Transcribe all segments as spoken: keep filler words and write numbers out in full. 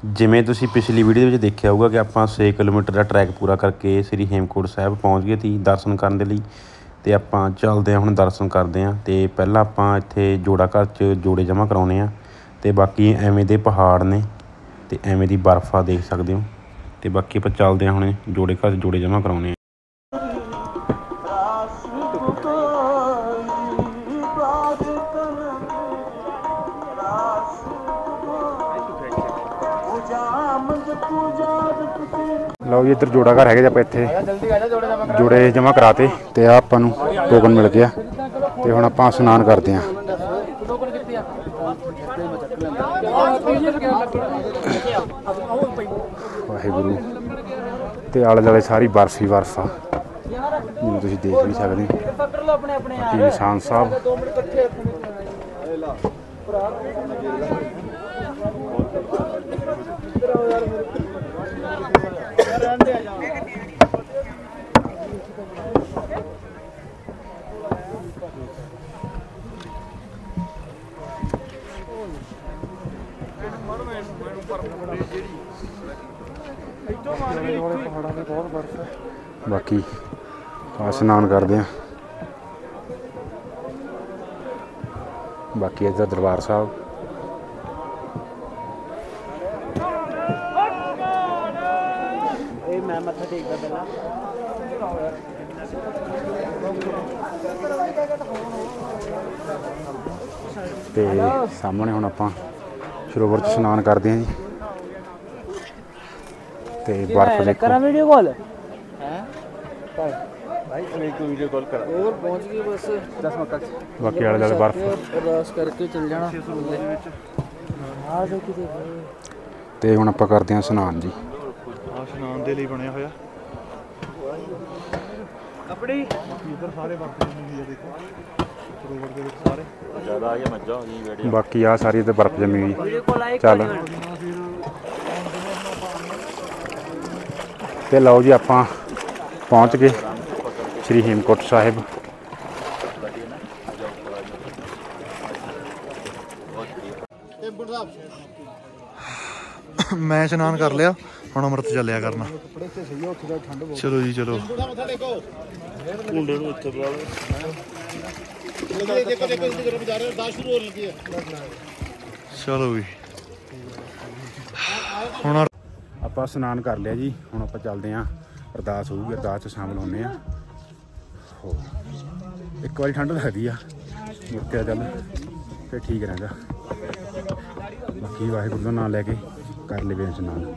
ਜਿਵੇਂ ਤੁਸੀਂ ਪਿਛਲੀ ਵੀਡੀਓ ਵਿੱਚ ਦੇਖਿਆ ਹੋਊਗਾ ਕਿ ਆਪਾਂ ਛੇ ਕਿਲੋਮੀਟਰ ਦਾ ਟਰੈਕ ਪੂਰਾ ਕਰਕੇ ਸ੍ਰੀ ਹੇਮਕੁੰਟ ਸਾਹਿਬ ਪਹੁੰਚ ਗਏ ਸੀ ਦਰਸ਼ਨ ਕਰਨ ਦੇ ਲਈ। ਅਤੇ ਆਪਾਂ ਚੱਲਦੇ ਹਾਂ ਹੁਣ ਦਰਸ਼ਨ ਕਰਦੇ ਹਾਂ। ਅਤੇ ਪਹਿਲਾਂ ਆਪਾਂ ਇੱਥੇ ਜੋੜਾ ਘਰ 'ਚ ਜੋੜੇ ਜਮ੍ਹਾਂ ਕਰਾਉਣੇ ਆ ਅਤੇ ਬਾਕੀ ਐਵੇਂ ਦੇ ਪਹਾੜ ਨੇ ਅਤੇ ਐਵੇਂ ਦੀ ਬਰਫ਼ ਆ ਦੇਖ ਸਕਦੇ ਹੋ। ਅਤੇ ਬਾਕੀ ਆਪਾਂ ਚੱਲਦੇ ਹਾਂ ਹੁਣ ਜੋੜੇ ਘਰ 'ਚ ਜੋੜੇ ਜਮ੍ਹਾਂ ਕਰਾਉਣੇ ਆ। ਲਓ ਜੀ ਇੱਧਰ ਜੋੜਾ ਘਰ ਹੈਗੇ ਜੀ। ਆਪਾਂ ਇੱਥੇ ਜੋੜੇ ਜਮ੍ਹਾਂ ਕਰਾਤੇ ਅਤੇ ਆ ਆਪਾਂ ਨੂੰ ਟੋਕਨ ਮਿਲ ਗਿਆ ਅਤੇ ਹੁਣ ਆਪਾਂ ਇਸ਼ਨਾਨ ਕਰਦੇ ਹਾਂ। ਵਾਹਿਗੁਰੂ। ਅਤੇ ਆਲੇ ਦੁਆਲੇ ਸਾਰੀ ਬਰਫ਼ ਹੀ ਬਰਫ਼ ਆ ਜਿਵੇਂ ਤੁਸੀਂ ਦੇਖ ਵੀ ਸਕਦੇ ਹੋ। ਬਾਕੀ ਨਿਸ਼ਾਨ ਸਾਹਿਬ ਬਾਕੀ ਇਸ਼ਨਾਨ ਕਰਦੇ ਹਾਂ। ਬਾਕੀ ਇੱਧਰ ਦਰਬਾਰ ਸਾਹਿਬ ਮੈਂ ਮੱਥਾ ਟੇਕਦਾ ਪਹਿਲਾਂ। ਤੇ ਸਾਹਮਣੇ ਹੁਣ ਆਪਾਂ ਸਰੋਵਰ 'ਚ ਇਸ਼ਨਾਨ ਕਰਦੇ ਹਾਂ ਜੀ। ਤੇ ਬਰਫ਼ ਦੇਖੋ। ਕਰਾਂ ਵੀਡੀਓ ਕਾਲ ਹੈ ਭਾਈ ਮੇਰੀ ਕੋਈ ਵੀਡੀਓ ਕਾਲ ਕਰਾ ਹੋਰ ਪਹੁੰਚ ਗਈ ਬਸ ਦਸ ਮਿੰਟ ਤੱਕ। ਬਾਕੀ ਆਲੇ ਦੁਆਲੇ ਬਰਫ਼ ਅਰਦਾਸ ਕਰਕੇ ਚੱਲ ਜਾਣਾ ਆ ਜੋ ਕਿਤੇ। ਤੇ ਹੁਣ ਆਪਾਂ ਕਰਦੇ ਹਾਂ ਇਸ਼ਨਾਨ ਜੀ। ਆ ਇਸ਼ਨਾਨ ਦੇ ਲਈ ਬਣਿਆ ਹੋਇਆ ਕੱਪੜੇ ਇੱਧਰ ਸਾਰੇ ਵਰਤੇ ਹੁੰਦੀ ਆ ਦੇਖੋ ਸਰੋਵਰ ਦੇ ਵਿੱਚ ਸਾਰੇ ਜ਼ਿਆਦਾ ਆ ਗਿਆ ਮੱਝਾਂ ਹੋ ਗਈ। ਬਾਕੀ ਆ ਸਾਰੀ ਤੇ ਬਰਫ਼ ਜੰਮੀ ਹੋਈ। ਚੱਲ ਤੇ ਲਓ ਜੀ ਆਪਾਂ ਪਹੁੰਚ ਗਏ ਸ੍ਰੀ ਹੇਮਕੁੰਟ ਸਾਹਿਬ। ਮੈਂ ਇਸ਼ਨਾਨ ਕਰ ਲਿਆ ਹੁਣ ਅੰਮ੍ਰਿਤ ਚੱਲਿਆ ਕਰਨਾ। ਚਲੋ ਜੀ ਚਲੋ। ਚਲੋ ਵੀ ਹੁਣ ਆਪਾਂ ਇਸ਼ਨਾਨ ਕਰ ਲਿਆ ਜੀ। ਹੁਣ ਆਪਾਂ ਚੱਲਦੇ ਹਾਂ ਅਰਦਾਸ ਹੋਊਗੀ ਅਰਦਾਸ 'ਚ ਸ਼ਾਮਿਲ ਹੁੰਦੇ ਹਾਂ। ਹੋ ਇੱਕ ਵਾਰੀ ਠੰਡ ਲੱਗਦੀ ਆ ਮੁੜ ਕੇ ਚੱਲ ਫਿਰ ਠੀਕ ਰਹਿੰਦਾ। ਬਾਕੀ ਵਾਹਿਗੁਰੂ ਦਾ ਨਾਂ ਲੈ ਕੇ ਕਰ ਲਵੇ ਇਸ਼ਨਾਨ।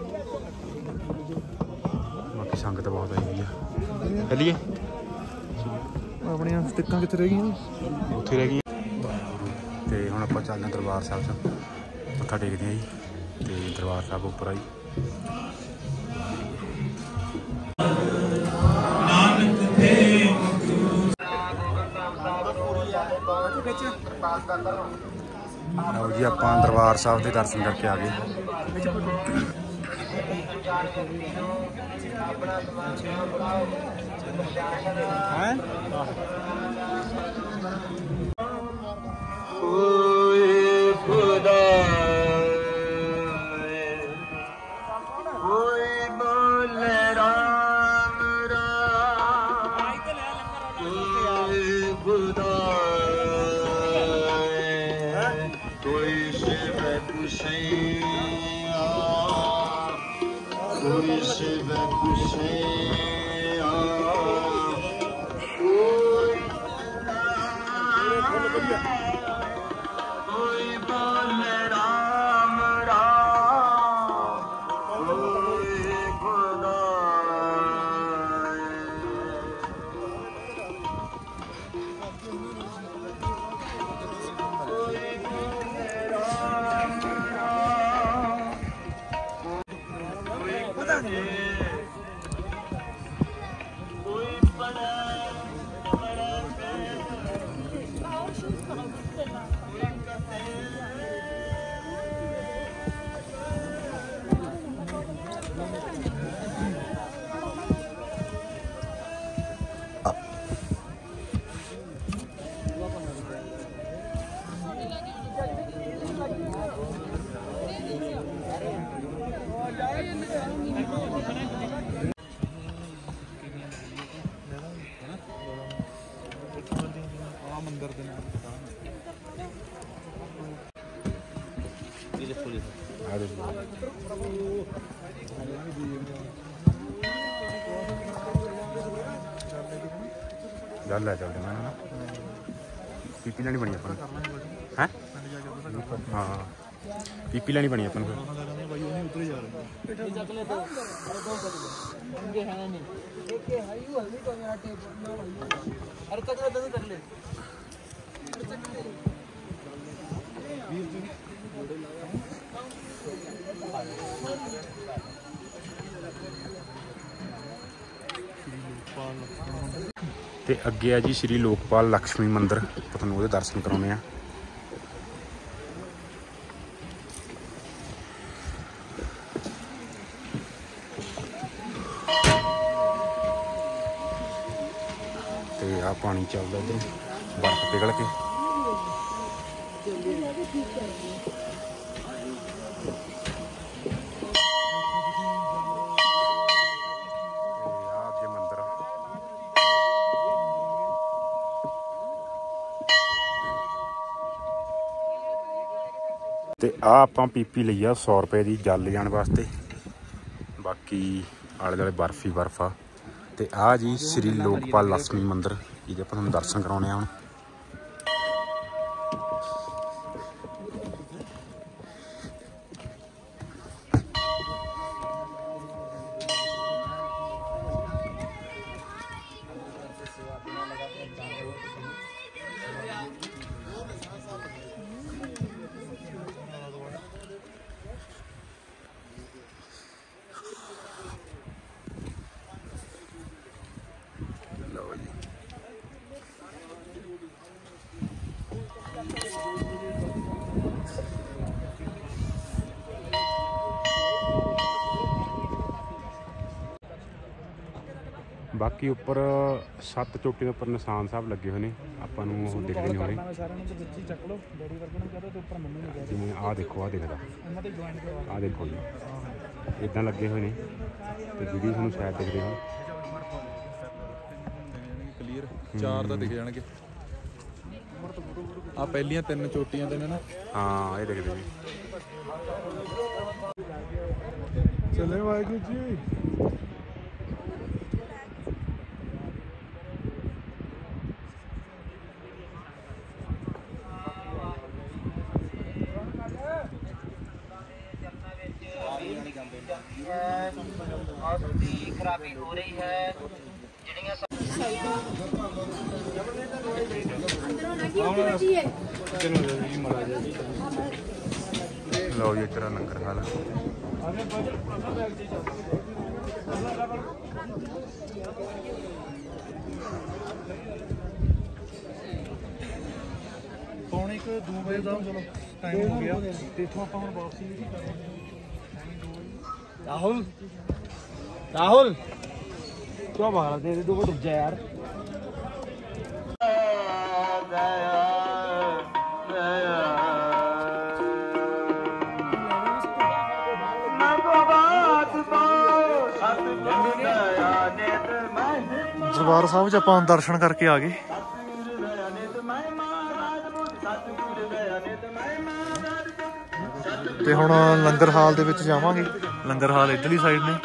ਬਾਕੀ ਸੰਗਤ ਬਹੁਤ ਆਈ ਹੋਈ ਆ। ਚੱਲੀਏ। ਆਪਣੀਆਂ ਸਟਿੱਕਾਂ ਕਿੱਥੇ ਰਹਿ ਗਈਆਂ? ਉੱਥੇ ਰਹਿ ਗਈਆਂ। ਅਤੇ ਹੁਣ ਆਪਾਂ ਚੱਲਦੇ ਹਾਂ ਦਰਬਾਰ ਸਾਹਿਬ 'ਚ ਮੱਥਾ ਟੇਕਦੇ ਹਾਂ ਜੀ। ਅਤੇ ਦਰਬਾਰ ਸਾਹਿਬ ਉੱਪਰ ਆ ਜੀ। ਲਓ ਜੀ ਆਪਾਂ ਦਰਬਾਰ ਸਾਹਿਬ ਦੇ ਦਰਸ਼ਨ ਕਰਕੇ ਆ ਗਏ। ਚੱਲ ਲੈ ਚੱਲਦੇ ਮੈਂ ਨਾ ਪੀਪੀ ਲੈਣੀ ਬਣੀ ਆਪਾਂ ਨੂੰ ਹੈ ਹਾਂ ਪੀਪੀ ਲੈਣੀ ਬਣੀ ਆਪਾਂ ਨੂੰ ਤੇ ਅੱਗੇ ਆ ਜੀ ਸ਼੍ਰੀ ਲੋਕਪਾਲ ਲక్ష్ਮੀ ਮੰਦਿਰ, ਤੁਹਾਨੂੰ ਉਹਦੇ ਦਰਸ਼ਨ ਕਰਾਉਣੇ ਆ। ਤੇ ਆ ਪਾਣੀ ਚੱਲਦਾ ਇੱਧਰ ਬਰਫ਼ ਪਿਘਲ ਕੇ। ਤੇ ਆ ਆਪਾਂ ਪੀਪੀ ਲਈ ਆ ਸੌ ਰੁਪਏ ਦੀ ਜਲ ਜਾਣ ਵਾਸਤੇ, ਬਾਕੀ ਆਲੇ ਦੁਆਲੇ ਬਰਫ ਹੀ ਬਰਫ ਆ। ਤੇ ਆ ਜੀ ਸ਼੍ਰੀ ਲੋਕਪਾਲ ਲక్ష్ਮੀ ਮੰਦਿਰ, ਜਿਹਦੇ ਆਪਾਂ ਤੁਹਾਨੂੰ ਦਰਸ਼ਨ ਕਰਾਉਣੇ ਆ ਹੁਣ। ਬਾਕੀ ਉੱਪਰ ਸੱਤ ਚੋਟੀ ਦੇ ਉੱਪਰ ਨਿਸ਼ਾਨ ਸਾਹਿਬ ਲੱਗੇ ਹੋਏ ਨੇ, ਆਪਾਂ ਨੂੰ ਉਹ ਦਿਖਦੇ ਨਹੀਂ ਹੋਣੇ। ਜਿਵੇਂ ਆਹ ਦੇਖੋ, ਆਹ ਦਿਖਦਾ, ਆਹ ਦੇਖੋ ਜੀ ਇੱਦਾਂ ਲੱਗੇ ਹੋਏ ਨੇ, ਤੇ ਵੀਡੀਓ ਤੁਹਾਨੂੰ ਸ਼ਾਇਦ ਦਿਖਦੇ ਹੋ ਕਲੀਅਰ। ਚਾਰ ਤਾਂ ਦਿਖ ਜਾਣਗੇ, ਆ ਪਹਿਲੀਆਂ ਤਿੰਨ ਚੋਟੀਆਂ ਤੇ ਨੇ ਨਾ। ਹਾਂ ਇਹ ਦਿਖਦੇ ਨੇ। ਚਲੇ ਵਾਹਿਗੁਰੂ ਜੀ। खराबी हो रही है। ਲਓ ਜੀ ਤੇਰਾ ਲੰਗਰ ਖਾ ਲਾ। ਪੌਣੇ ਇੱਕ ਦੋ ਵਜੇ ਦਾ ਚਲੋ ਟਾਈਮ ਹੋ ਗਿਆ, ਤੇ ਇੱਥੋਂ ਆਪਾਂ ਹੁਣ ਵਾਪਸੀ राहुल राहुल क्यों भाग रहा है? दो रुक जा यार। ਦਰਬਾਰ ਸਾਹਿਬ 'ਚ ਆਪਾਂ ਦਰਸ਼ਨ ਕਰਕੇ ਆ ਗਏ। ਤੇ ਹੁਣ ਲੰਗਰ ਹਾਲ ਦੇ ਵਿੱਚ ਜਾਵਾਂਗੇ। ਲੰਗਰ ਹਾਲ ਇੱਧਰਲੀ ਸਾਈਡ ਨੇ।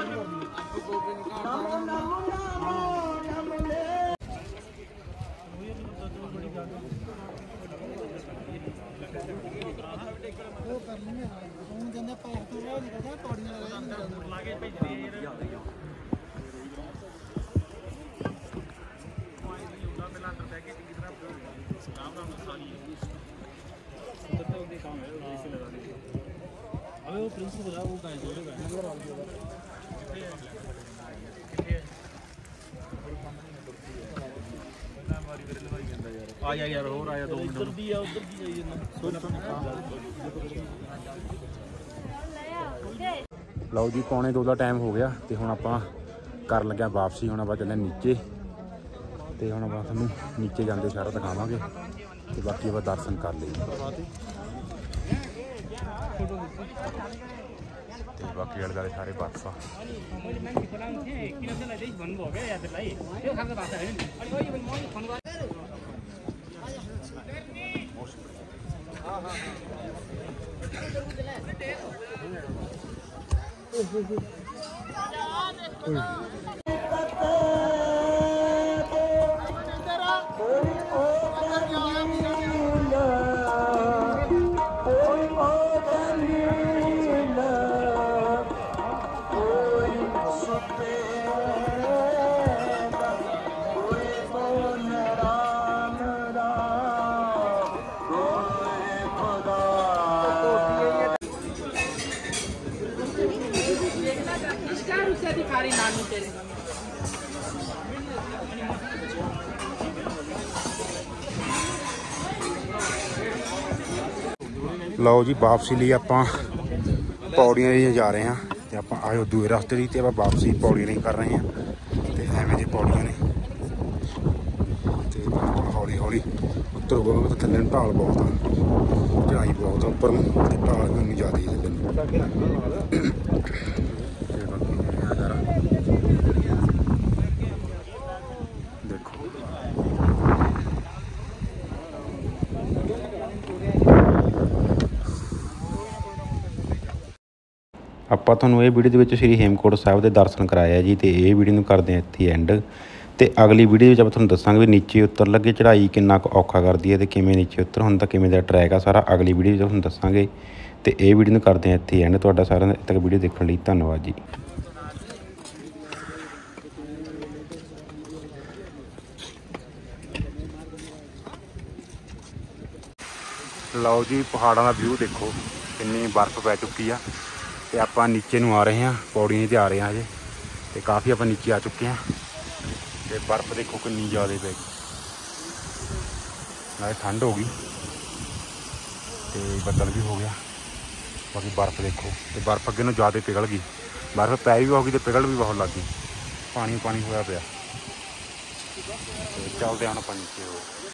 अबे वो प्रिंस को बुला, वो कहाँ है? जोड़े कहाँ है? आया यार, और आया दो मिनट। उधर भी है, उधर भी जाइए ना। ਲਓ ਜੀ ਪੌਣੇ ਦੋ ਦਾ ਟਾਈਮ ਹੋ ਗਿਆ, ਤੇ ਹੁਣ ਆਪਾਂ ਕਰਨ ਲੱਗਿਆ ਵਾਪਸੀ। ਹੁਣ ਆਪਾਂ ਚੱਲੇ ਨੀਚੇ, ਤੇ ਹੁਣ ਆਪਾਂ ਤੁਹਾਨੂੰ ਨੀਚੇ ਜਾਂਦੇ ਸਾਰਾ ਦਿਖਾਵਾਂਗੇ, ਤੇ ਬਾਕੀ ਆਪਾਂ ਦਰਸ਼ਨ ਕਰ ਲਈਏ। ਤੇ ਬਾਕੀ ਆਲੇ ਦੁਆਲੇ ਸਾਰੇ ਬਰਫ ਆ। ਲਓ ਜੀ ਵਾਪਸੀ ਲਈ ਆਪਾਂ ਪੌੜੀਆਂ ਹੀ ਜਾ ਰਹੇ ਹਾਂ ਤੇ ਆਪਾਂ ਆਇਓ ਦੂਏ ਰਸਤੇ ਦੀ ਤੇ ਆਪਾਂ ਵਾਪਸੀ ਪੌੜੀਆਂ ਨਹੀਂ ਕਰ ਰਹੇ ਹਾਂ ਤੇ ਐਵੇਂ ਜੇ ਪੌੜੀਆਂ ਨੇ ਤੇ ਹੌਲੀ ਹੌਲੀ ਉੱਤਰੋਗੇ ਤਾਂ ਥੱਲੇ ਨੂੰ ਢਾਲ ਬਹੁਤ ਆ, ਚੜਾਈ ਬਹੁਤ ਆ ਉੱਪਰ ਨੂੰ ਤੇ ਢਾਲ ਵੀ ਉਨੀ ਜ਼ਿਆਦਾ ਹੀ ਥੱਲੇ ਨੂੰ। ਦੇਖੋ ਆਪਾਂ ਤੁਹਾਨੂੰ ਇਹ ਵੀਡੀਓ ਦੇ ਵਿੱਚ ਸ਼੍ਰੀ ਹੇਮਕੁੰਟ ਸਾਹਿਬ ਦੇ ਦਰਸ਼ਨ ਕਰਾਇਆ ਜੀ ਤੇ ਇਹ ਵੀਡੀਓ ਨੂੰ ਕਰਦੇ ਹਾਂ ਇੱਥੇ ਐਂਡ। ਤੇ ਅਗਲੀ ਵੀਡੀਓ ਵਿੱਚ ਆਪਾਂ ਤੁਹਾਨੂੰ ਦੱਸਾਂਗੇ ਵੀ ਨੀਚੇ ਉਤਰ ਲੱਗੇ ਚੜ੍ਹਾਈ ਕਿੰਨਾ ਕੁ ਔਖਾ ਕਰਦੀ ਹੈ ਤੇ ਕਿਵੇਂ ਨੀਚੇ ਉਤਰ ਹੁੰਦਾ ਕਿਵੇਂ ਦਾ ਟਰੈਕ ਆ ਸਾਰਾ ਅਗਲੀ ਵੀਡੀਓ ਵਿੱਚ ਤੁਹਾਨੂੰ ਦੱਸਾਂਗੇ। ਤੇ ਇਹ ਵੀਡੀਓ ਨੂੰ ਕਰਦੇ ਹਾਂ ਇੱਥੇ ਐਂਡ। ਤੁਹਾਡਾ ਸਾਰਿਆਂ ਦਾ ਇੱਥੇ ਤੱਕ ਵੀਡੀਓ ਦੇਖਣ ਲਈ ਧੰਨਵਾਦ ਜੀ। ਲਓ ਜੀ ਪਹਾੜਾਂ ਦਾ ਵਿਊ ਦੇਖੋ ਕਿੰਨੀ ਬਰਫ਼ ਪੈ ਚੁੱਕੀ ਆ ਤੇ ਆਪਾਂ ਨੀਚੇ ਨੂੰ ਆ ਰਹੇ ਹਾਂ ਪੌੜੀਆਂ 'ਤੇ ਆ ਰਹੇ ਹਾਂ ਅਜੇ ਤੇ ਕਾਫੀ ਆਪਾਂ ਨੀਚੇ ਆ ਚੁੱਕੇ ਹਾਂ ਤੇ ਬਰਫ਼ ਦੇਖੋ ਕਿੰਨੀ ਜ਼ਿਆਦਾ ਪੈ ਗਈ ਨਾਲੇ ਠੰਡ ਹੋ ਗਈ ਤੇ ਬੱਦਲ ਵੀ ਹੋ ਗਿਆ ਬਾਕੀ ਬਰਫ਼ ਦੇਖੋ ਤੇ ਬਰਫ਼ ਅੱਗੇ ਨੂੰ ਜ਼ਿਆਦਾ ਪਿਘਲ ਗਈ ਬਰਫ਼ ਪੈ ਵੀ ਹੋ ਗਈ ਤੇ ਪਿਘਲ ਵੀ ਬਹੁਤ ਲੱਗ ਗਈ ਪਾਣੀ ਪਾਣੀ ਹੋਇਆ ਪਿਆ ਤੇ ਚੱਲਦੇ ਹਨ ਆਪਾਂ ਨੀਚੇ ਹੋਰ।